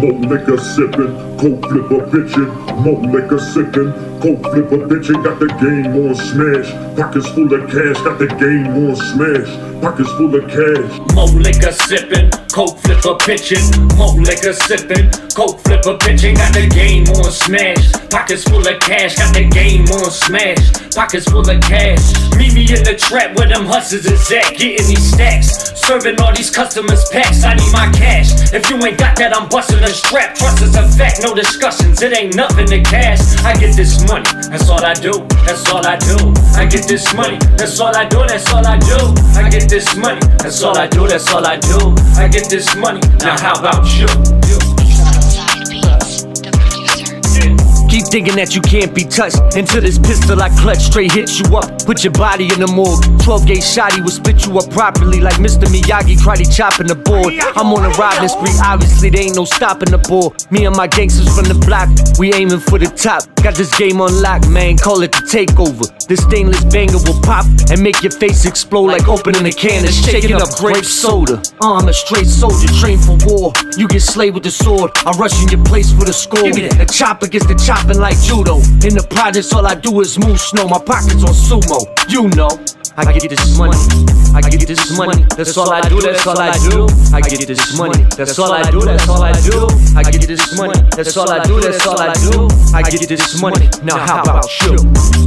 More liquor sipping, coke flipper bitchin'. More liquor sipping, coke flipper bitchin'. Got the game on smash. Pockets full of cash, got the game on smash. Pockets full of cash. More liquor sipping, coke flipper pitching. More liquor sipping, coke flipper pitching. Got the game on smash. Pockets full of cash, got the game on smash. Pockets full of cash. Meet me in the trap where them hustlers is at, getting these stacks. Serving all these customers packs, I need my cash. If you ain't got that, I'm busting a strap. Trust is a fact, no discussions, it ain't nothing to cash. I get this money, that's all I do, that's all I do. I get this money, that's all I do, that's all I do. I get this money, that's all I do, that's all I do. I get this money, now how about you? Keep thinking that you can't be touched until this pistol I clutch straight hits you up. Put your body in the morgue. 12-gauge shotty will split you up properly like Mr. Miyagi karate chopping the board. I'm on a robbing spree, obviously there ain't no stopping the ball. Me and my gangsters from the block, we aiming for the top. Got this game on lock, man, call it the takeover. This stainless banger will pop and make your face explode like opening a can and shaking up grape soda. I'm a straight soldier, trained for war. You get slayed with the sword, I rush in your place for the score. The chopper gets the chopper like judo. In the projects all I do is move snow. My pockets on sumo, you know. I get this money, I get this money. That's all I do, that's all I do. I get this money, that's all I do, that's all I do. I get this money, that's all I do, that's all I do. I get this money, now how about you?